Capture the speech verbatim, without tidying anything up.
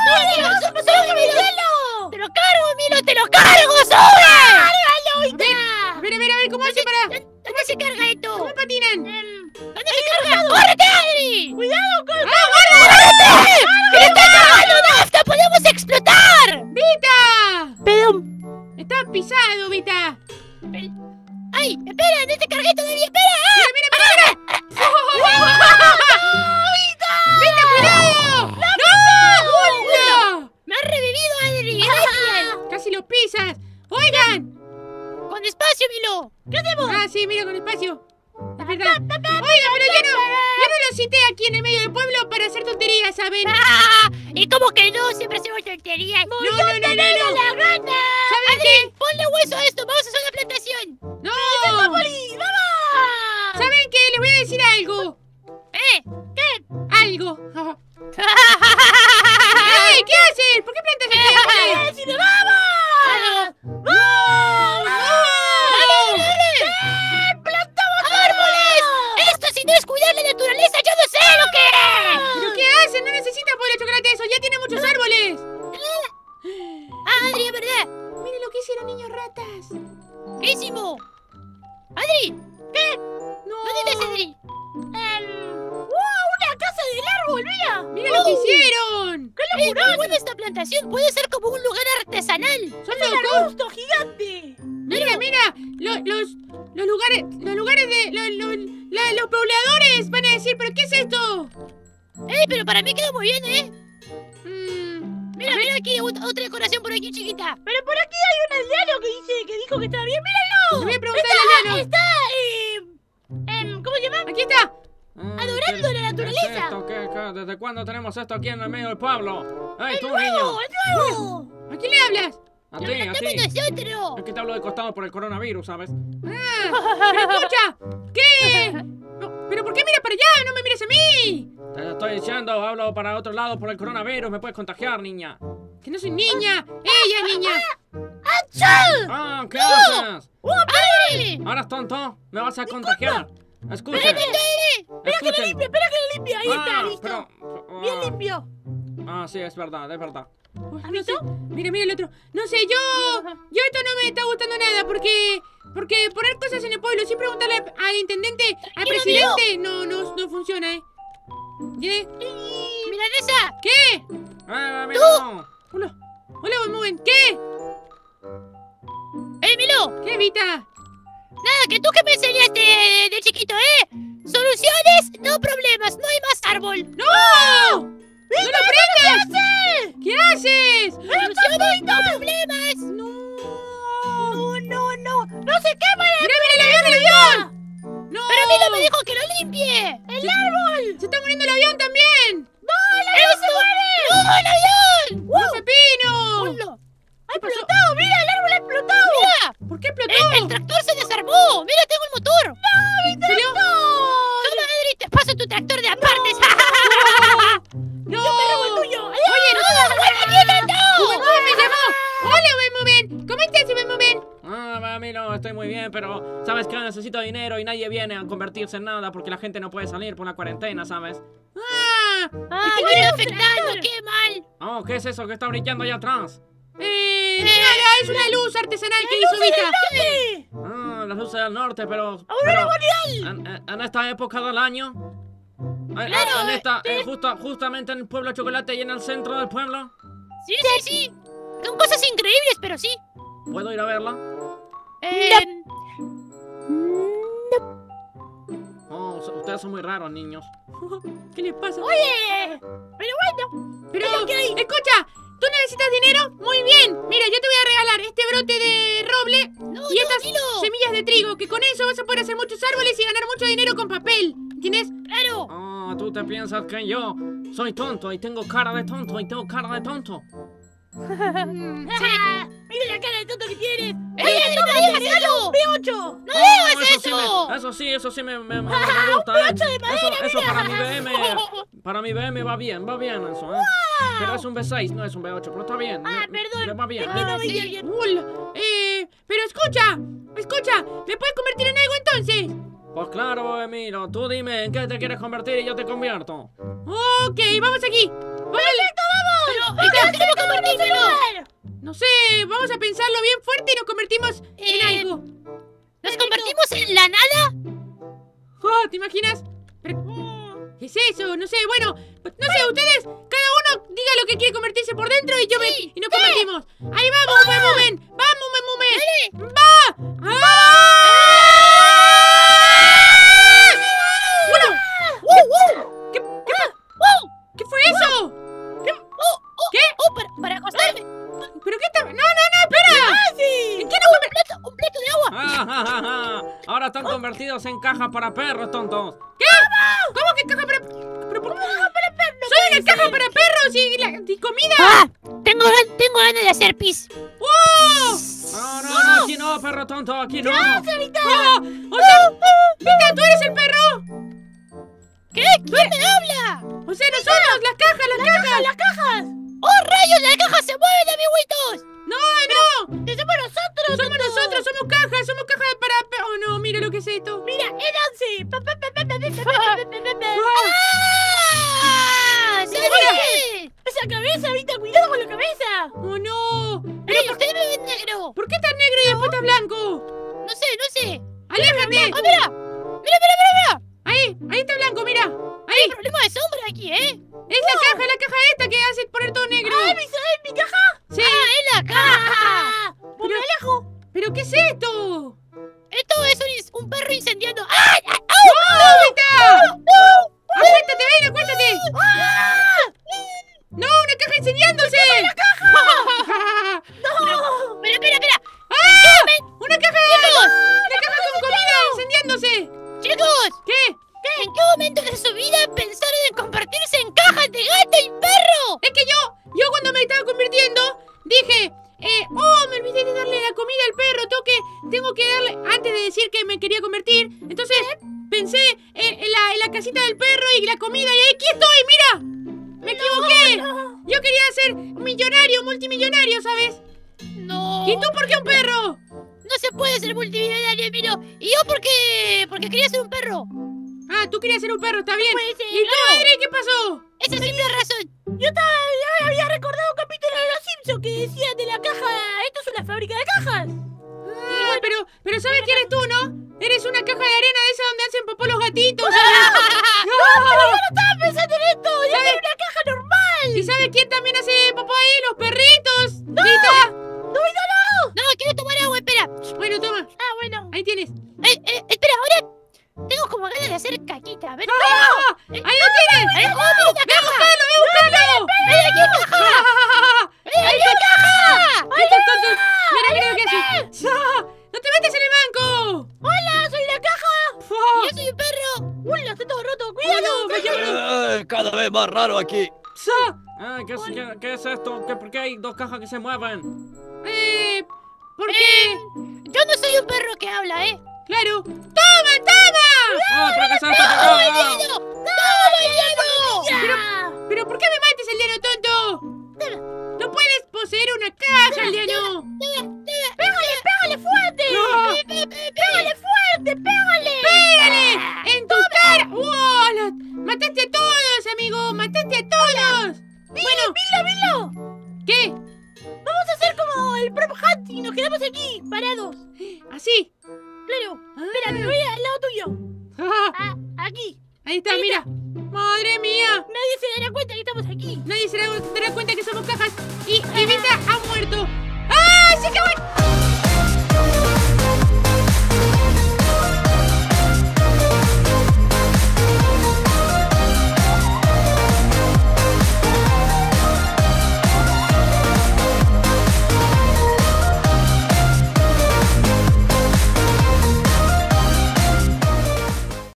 ¡Sube! ¡Sube, sube, Milo! ¡Te lo cargo, Milo! ¡Te lo cargo! ¡Sube! ¡Cárgalo, Ita! A ver, a ver, a ver, ¿cómo hace para...? ¿Dónde se carga esto? ¿Cómo patinan? ¿Dónde se carga? ¡Córrete, Adri! ¡Cuidado, ¡Ah, guarda! ¡Córrete! ¡Que le está cargando nafta! ¡Podemos explotar! ¡Vita! Perdón. Está pisado, Vita. ¡Ay! ¡Espera! ¡No te cargué todavía! ¡Espera! ¡Ah! ¡Mira, mira, mira! ¡Vita! ¡Vita, cuidado! ¡No! ¡No! ¡Me has revivido, Adri! ¡Gracias! ¡Casi lo pisas! ¡Oigan! ¡Con espacio, Milo! ¿Qué hacemos? Ah, sí, mira, con espacio. Es verdad. Oiga, pero yo no, yo no lo cité aquí en el medio del pueblo para hacer tonterías, ¿saben? ¡Ah! ¿Y cómo que no? Siempre hacemos tonterías. No, no, no, no, no. ¡La gana! ¿Saben Adri, ponle hueso a esto. Vamos a hacer una plantación. ¡No! ¡Vamos! ¡Vamos! ¿Saben qué? Les voy a decir algo. ¿Eh? ¿Qué? Algo. ¡Ey! ¿Qué haces? ¿Por qué plantas aquí árboles? ¡Vamos! ¡Vamos! ¡Vamos! ¿Qué? ¡Plantamos árboles! ¡Esto si no es cuidar la naturaleza, yo no sé lo que es! ¿Pero qué hacen? No necesitan pollo chocolate eso. Ya tiene muchos árboles. ¡Ah, Adri, es verdad! Miren lo que hicieron, niños ratas. ¿Qué hicimos? ¡Adri! ¿Qué? No. ¿Dónde estás, Adri? ¡Wow! ¡Una casa del árbol, mira! ¡Miren lo que hicieron! ¡Qué locura! ¡Qué buena esta plantación! Puede ser como un lugar artesanal. ¡Son locos! ¡Arbusto gigante! Mira, mira. Lo- los, los lugares, los lugares de los, los, la- los pobladores van a decir, ¿pero qué es esto? ¡Ey, pero para mí quedó muy bien, eh! Mm, Mira, mira aquí, ot- otra decoración por aquí, chiquita. Pero por aquí hay un aldeano que dice, que dijo que estaba bien. ¡Míralo! le voy a preguntar al aldeano. Está, eh, em, ¿cómo se llama? Aquí está. Adorando la naturaleza. ¿Qué es esto? ¿Qué- qué- ¿Desde cuándo tenemos esto aquí en el medio del pueblo? ¡Ey, ¡Es tú, nuevo! niño! ¡Es nuevo! ¿A quién le hablas? A ¡Lo ti, a plantamos ti. nosotros! Es que te hablo de costado por el coronavirus, ¿sabes? Ah, pero escucha. ¿Qué? No, ¿pero por qué miras para allá? No me mires a mí. Te lo estoy diciendo, hablo para otro lado por el coronavirus, me puedes contagiar, niña. Que no soy niña. Ella es niña. ¡Achá! Ah, ¿qué haces? ¡Adri! ¿Ahora es tonto? Me vas a contagiar. Escucha. ¡Espera que lo Escuchen. limpie! ¡Espera que lo limpie! ¡Ahí está, Ah, listo! pero- ¡Bien ah, limpio! Ah, sí, es verdad, es verdad. ¿Has visto? Mira, mira el otro. No sé, yo... Yo esto no me está gustando nada porque... Porque poner cosas en el pueblo sin preguntarle al intendente, al Tranquilo, presidente, no, no, no funciona, ¿eh? ¿Qué? ¡Milanesa! ¿Qué? ¡Eh, amigo! Hola. Hola, buen moven. ¿Qué? ¡Ey, Milo! ¿Qué, Vita? Nada, que tú que me enseñaste de, de chiquito, ¿eh? Soluciones, no problemas, no hay más árbol. ¡No! ¡No lo prendas! ¿Qué haces? Soluciones, no problemas. No. No, no, no. No se quema el ¡Mira, mira el avión, el avión! ¡No! Pero Milo me dijo que lo limpie. ¡El árbol! ¡Se está muriendo el avión también! ¡No, el avión se muere! ¡No, el avión! ¡No, Pepino! ¡Hola! ¡Ha ¿Qué pasó? explotado! ¡Mira, el árbol ha explotado! ¡Mira! ¿Por qué explotó? El, el tractor se desarmó. ¡Mira, tengo el motor! ¡No, mi ¿En serio? Toma, Adri, te paso tu tractor de apartes. ¡No! ¡Yo me robo el tuyo! Oye, no te vas a ¡Guarda, no! ¡Buen Moven me llamó! ¡Hola, Buen Moven! ¿Cómo estás, Buen Moven? Ah, amigo, estoy muy bien, pero ¿sabes qué? Necesito dinero y nadie viene a convertirse en nada porque la gente no puede salir por la cuarentena, ¿sabes? ¡Ah! ¡Ah, me está afectando! ¡Qué mal! Oh, ¿qué es eso que está brillando allá atrás? Eh, nada, es una luz artesanal que hizo Vita. Ah, las luces del norte, pero... ¡Aurora pero en, en- en esta época del año... En, Claro, en esta, sí. en justa- justamente en el pueblo Chocolate y en el centro del pueblo. Sí, sí, sí. Son cosas increíbles, pero sí. ¿Puedo ir a verla? Eh, Oh, so- ustedes son muy raros, niños. ¿Qué les pasa? Oye, pero bueno. Pero, es lo que hay. escucha, ¿tú necesitas dinero? Muy bien. Mira, yo te voy a regalar este brote de roble No, y no, estas dilo. semillas de trigo, que con eso vas a poder hacer muchos árboles y ganar mucho dinero con papel. ¿Entiendes? Claro. Oh, tú te piensas que yo soy tonto y tengo cara de tonto y tengo cara de tonto. Mira la cara de tonto que tienes. ¡Ey, Adri, no digas eso! ¡B ocho! ¡No Oh, digas eso sí eso! me- eso sí, eso sí me, me, me- me gusta, ¿eh? Eso, eso para mi B M, para mi B M va bien, va bien eso, ¿eh? Pero es un B seis, no es un B ocho, pero está bien. Ah, me- perdón. Me va bien. Es que ¿eh? no veía bien. Hola. Eh, pero escucha, escucha, ¿me puedes convertir en algo entonces? Pues claro, Emilio, tú dime en qué te quieres convertir y yo te convierto. Ok, vamos aquí. ¡Perfecto, vamos! Pero, Entonces tenemos que convertirlo. No sé, vamos a pensarlo bien fuerte y nos convertimos Eh, en algo. ¿Nos convertimos en la nada? Oh, ¿te imaginas? Pero, ¿qué es eso? No sé, bueno, no sé, ustedes, cada uno diga lo que quiere convertirse por dentro y yo me, y nos convertimos. Ahí vamos, Ah. Memumen. Vamos, Memumen. Dale. ¡Va! ¡Ah! Bueno, ¿qué, qué, pa- ¿qué fue eso? Oh, oh, ¿Qué? Oh, para, para acostarme. ¿Pero qué está? No, no, no, espera. sí. ¿En qué nos un, plato, un plato de agua. Ah, ja, ja, ja. Ahora están convertidos en cajas para perros, tontos. ¿Qué? ¿Cómo que caja para... Pero, ¿por qué caja para perros? ¡Soy una caja para perros y, la, y comida! Ah, tengo, gan- tengo ganas de hacer pis. ¡Wow! No, no, no, aquí no, perro tonto, aquí no. ¡Oh! O sea, Vita, ¿tú eres el perro? ¿Qué? ¿Quién me habla? O sea, nosotros, las cajas, las cajas. ¡Las cajas! ¡Oh, rayos! ¡Las cajas se mueven, amiguitos! No, no. ¡Que somos nosotros! Somos nosotros, somos cajas, somos cajas para perros. Oh, no, mira lo que es esto. ¡Mira, Nancy! Ah, ¡Ah! ¡Se ve! ¡Esa cabeza, Vita! ¡Cuidado con la cabeza! ¡Oh, no! ¡Ey, usted me ve negro! ¿Por qué estás negro y después estás blanco? No sé, no sé. ¡Aléjate! ¡Ah, mira! ¡Mira, mira, mira, mira! Ahí, ahí está blanco, mira. Hay Ahí. problema de sombra aquí, ¿eh? Es la caja, la caja esta que hace poner todo negro. ¡Ah, mi, ¿sabes mi caja? Sí. ¡Ah, es la caja! Pero, me alejo. ¿Pero qué es esto? Esto es un, ins- un perro incendiando. ¡Ay, ay, ¡No, Vita! ¡Acuéstate, ven, acuéstate! ¡Ah! ¡No, una caja incendiándose! ¡La caja! ¡No! ¡Espera, espera, espera! ¡Ah! ¡Una caja! ¡Chicos! ¡Una caja con comida incendiándose! ¡Chicos! ¿Qué? ¿En qué momento de su vida pensaron en convertirse en cajas de gato y perro? Es que yo, yo cuando me estaba convirtiendo, dije, eh, oh, me olvidé de darle la comida al perro, tengo que, tengo que darle, antes de decir que me quería convertir, entonces pensé en, en la, en la casita del perro y la comida, y aquí estoy, mira, me equivoqué, No, yo quería ser millonario, multimillonario, ¿sabes? no. ¿Y tú por qué un perro? No se puede ser multimillonario, miro. Y yo porque, porque quería ser un perro. Ah, tú querías ser un perro, está bien. Puede ser, ¿Y tú, claro. Adri, qué pasó? Esa es simple razón. Yo estaba, ya había recordado un capítulo de Los Simpsons que decía de la caja. Esto es una fábrica de cajas. Ah, pero, pero ¿sabes quién eres tú, no? Eres una caja de arena de esa donde hacen popó los gatitos, ¿sabes? No, pero yo no estaba pensando en esto. Yo ¿Sabes? era una caja normal. ¿Y sabes quién también hace popó ahí? Los perritos. Vita. No, no, no. No, quiero tomar agua, espera. Bueno, toma. Ah, bueno. Ahí tienes. Eh, eh, espera, ahora tengo como ganas de hacer caquita. A ver. ¡Ah! ¡Ahí lo tienes! ¡Eh, oh, mira la ¡Ve a caja! buscarlo, ve a buscarlo! ¡Ven aquí, caja! ¡Ven aquí, caja! Estos tontos. Mira, mira lo que hace. ¡Ah! ¡No te metas en el banco! ¡Hola, soy la caja! ¡Ah! ¡Yo soy un perro! ¡Uy, está todo roto! ¡Oh, ¡Cuidado! no! ¡Me quiebro! Eh, cada vez más raro aquí. ¡Ah! Ah, ¿qué, es, qué, qué es esto? ¿Qué, ¿Por qué hay dos cajas que se mueven? Eh... ¿Por Eh, qué? Yo no soy un perro que habla, ¿eh? ¡Claro! ¡Toma, toma! ¡Ah, pero qué es esto! ¡Ah! ¡Bañado! ¡No, bañado! ¿Pero por qué me mates, aldeano tonto? ¡No puedes poseer una caja, aldeano! ¡Pégale, pégale fuerte! No. ¡Pégale fuerte, pégale! ¡Pégale! ¡En tu cara! ¡Wow! la- ¡Mataste a todos, amigo! ¡Mataste a todos! Bueno, ¡Milo, Milo! ¿qué? Vamos a hacer como el Prop Hunt y nos quedamos aquí, parados. ¿Así? Claro. Espera, me voy al lado tuyo. Ah, Ah, aquí. ahí está, Ahí mira. ¡Madre mía! Nadie se dará cuenta que estamos aquí. Nadie se dará dará cuenta que somos cajas. Y, y Vita ha muerto. ¡Ah! ¡Se acabó!